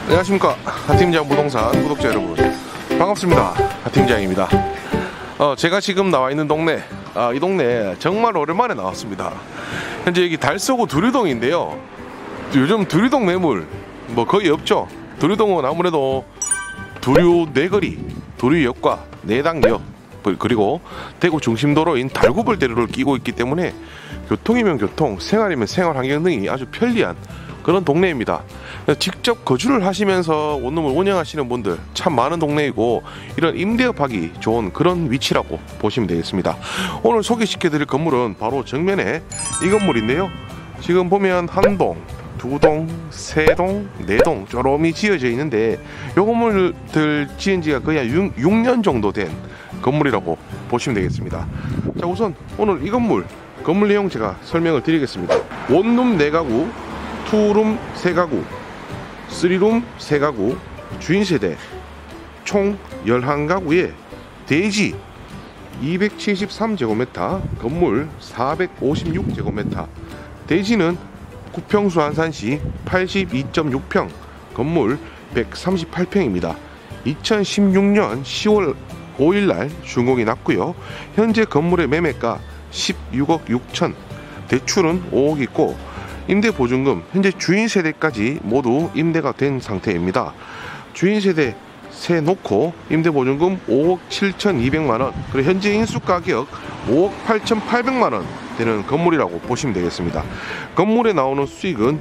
안녕하십니까, 하팀장 부동산 구독자 여러분, 반갑습니다. 하팀장입니다. 제가 지금 나와 있는 동네, 이 동네 정말 오랜만에 나왔습니다. 현재 여기 달서구 두류동인데요. 요즘 두류동 매물 뭐 거의 없죠. 두류동은 아무래도 두류 내거리, 두류역과 내당역, 그리고 대구 중심도로인 달구벌대로를 끼고 있기 때문에 교통이면 교통, 생활이면 생활 환경 등이 아주 편리한 그런 동네입니다. 직접 거주를 하시면서 원룸을 운영하시는 분들 참 많은 동네이고, 이런 임대업하기 좋은 그런 위치라고 보시면 되겠습니다. 오늘 소개시켜드릴 건물은 바로 정면에 이 건물인데요. 지금 보면 한 동, 두 동, 세 동, 네 동 쪼롬이 지어져 있는데, 이 건물들 지은 지가 거의 6년 정도 된 건물이라고 보시면 되겠습니다. 자, 우선 오늘 이 건물 내용 제가 설명을 드리겠습니다. 원룸 4가구, 투룸 3가구, 3룸 3가구, 주인세대 총 11가구에 대지 273제곱미터, 건물 456제곱미터, 대지는 구평수 안산시 82.6평, 건물 138평입니다. 2016년 10월 5일날 준공이 났고요. 현재 건물의 매매가 16억 6천, 대출은 5억 있고, 임대보증금 현재 주인세대까지 모두 임대가 된 상태입니다. 주인세대 세 놓고 임대보증금 5억 7,200만원, 그리고 현재 인수가격 5억 8,800만원 되는 건물이라고 보시면 되겠습니다. 건물에 나오는 수익은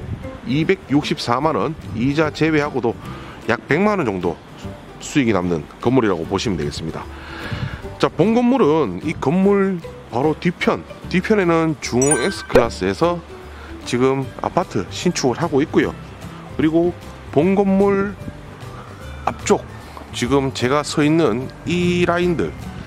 264만원, 이자 제외하고도 약 100만원 정도 수익이 남는 건물이라고 보시면 되겠습니다. 자, 본 건물은 이 건물 바로 뒤편에는 중흥 S클래스에서 지금 아파트 신축을 하고 있고요. 그리고 본 건물 앞쪽, 지금 제가 서 있는 이 라인은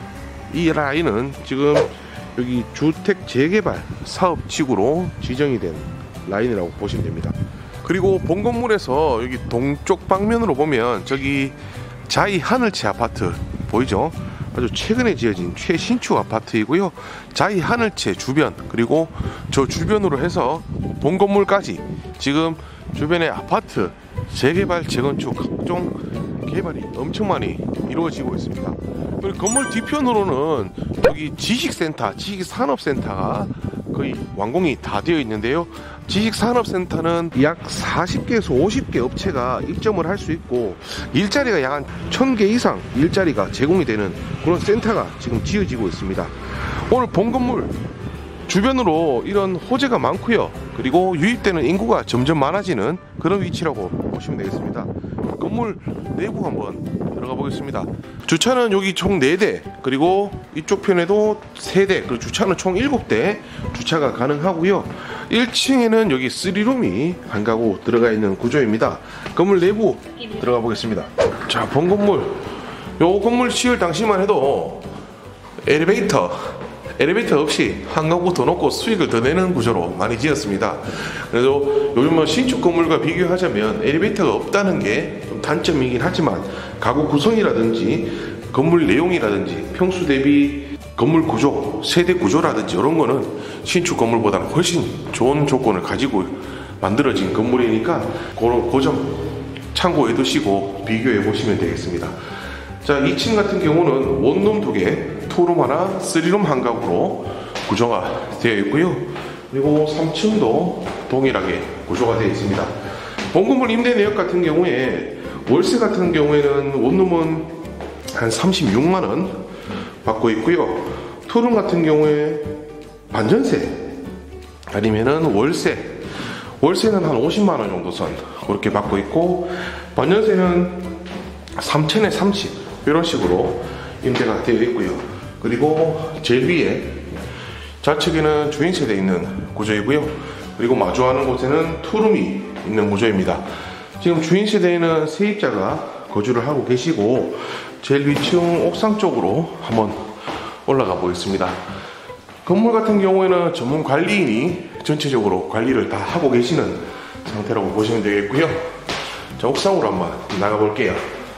지금 여기 주택 재개발 사업지구로 지정이 된 라인이라고 보시면 됩니다. 그리고 본 건물에서 여기 동쪽 방면으로 보면 저기 자이 하늘채 아파트 보이죠? 아주 최근에 지어진 최신축 아파트이고요. 자이 하늘채 주변, 그리고 저 주변으로 해서 본 건물까지 지금 주변에 아파트 재개발, 재건축, 각종 개발이 엄청 많이 이루어지고 있습니다. 그리고 건물 뒤편으로는 여기 지식센터, 지식산업센터가 거의 완공이 다 되어 있는데요. 지식산업센터는 약 40개에서 50개 업체가 입점을 할 수 있고, 일자리가 약 한 1000개 이상 일자리가 제공이 되는 그런 센터가 지금 지어지고 있습니다. 오늘 본 건물 주변으로 이런 호재가 많고요. 그리고 유입되는 인구가 점점 많아지는 그런 위치라고 보시면 되겠습니다. 건물 내부 한번 들어가 보겠습니다. 주차는 여기 총 4대, 그리고 이쪽 편에도 3대, 그리고 주차는 총 7대 주차가 가능하고요. 1층에는 여기 3룸이 한 가구 들어가 있는 구조입니다. 건물 내부 들어가 보겠습니다. 자, 본 건물, 요 건물 지을 당시만 해도 엘리베이터 없이 한 가구 더 넣고 수익을 더 내는 구조로 많이 지었습니다. 그래서 요즘 신축 건물과 비교하자면 엘리베이터가 없다는 게 좀 단점이긴 하지만, 가구 구성이라든지 건물 내용이라든지 평수 대비 건물 구조, 세대 구조라든지 이런 거는 신축 건물보다는 훨씬 좋은 조건을 가지고 만들어진 건물이니까 그 점 참고해 두시고 비교해 보시면 되겠습니다. 자, 2층 같은 경우는 원룸 2개, 투룸 하나, 3룸 한 가구로 구조가 되어 있고요. 그리고 3층도 동일하게 구조가 되어 있습니다. 본 건물 임대 내역 같은 경우에 월세 같은 경우에는 원룸은 한 36만원 받고 있고요. 투룸 같은 경우에 반전세 아니면은 월세는 한 50만원 정도 선 그렇게 받고 있고, 반전세는 3천에 30 이런 식으로 임대가 되어 있고요. 그리고 제일 위에 좌측에는 주인세대 있는 구조이고요. 그리고 마주하는 곳에는 투룸이 있는 구조입니다. 지금 주인세대에는 세입자가 거주를 하고 계시고, 제일 위층 옥상 쪽으로 한번 올라가 보겠습니다. 건물 같은 경우에는 전문 관리인이 전체적으로 관리를 다 하고 계시는 상태라고 보시면 되겠고요. 자, 옥상으로 한번 나가 볼게요.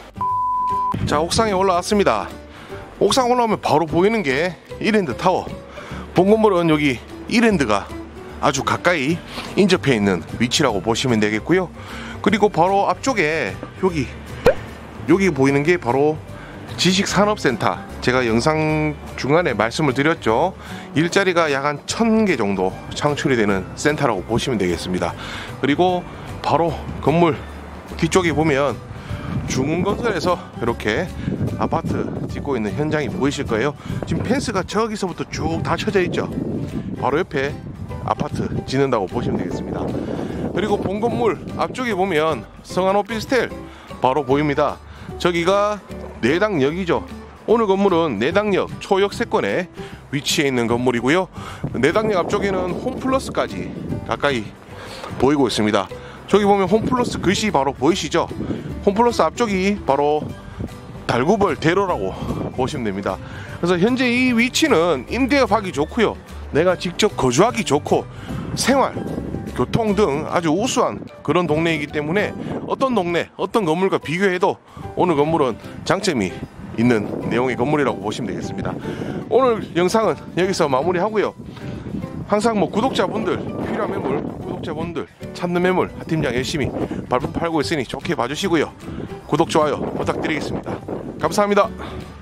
자, 옥상에 올라왔습니다. 옥상 올라오면 바로 보이는 게 이랜드 타워. 본 건물은 여기 이랜드가 아주 가까이 인접해 있는 위치라고 보시면 되겠고요. 그리고 바로 앞쪽에 여기 보이는 게 바로 지식산업센터. 제가 영상 중간에 말씀을 드렸죠. 일자리가 약 한 1000개 정도 창출이 되는 센터라고 보시면 되겠습니다. 그리고 바로 건물 뒤쪽에 보면 중흥건설에서 이렇게 아파트 짓고 있는 현장이 보이실 거예요. 지금 펜스가 저기서부터 쭉 다 쳐져 있죠. 바로 옆에 아파트 짓는다고 보시면 되겠습니다. 그리고 본 건물 앞쪽에 보면 성안 오피스텔 바로 보입니다. 저기가 내당역이죠. 오늘 건물은 내당역 초역세권에 위치해 있는 건물이고요. 내당역 앞쪽에는 홈플러스까지 가까이 보이고 있습니다. 저기 보면 홈플러스 글씨 바로 보이시죠? 홈플러스 앞쪽이 바로 달구벌 대로라고 보시면 됩니다. 그래서 현재 이 위치는 임대업하기 좋고요. 내가 직접 거주하기 좋고 생활, 교통 등 아주 우수한 그런 동네이기 때문에 어떤 동네, 어떤 건물과 비교해도 오늘 건물은 장점이 있는 내용의 건물이라고 보시면 되겠습니다. 오늘 영상은 여기서 마무리하고요. 항상 구독자분들 필요한 매물, 구독자분들 찾는 매물 하팀장 열심히 발품 팔고 있으니 좋게 봐주시고요. 구독, 좋아요 부탁드리겠습니다. 감사합니다.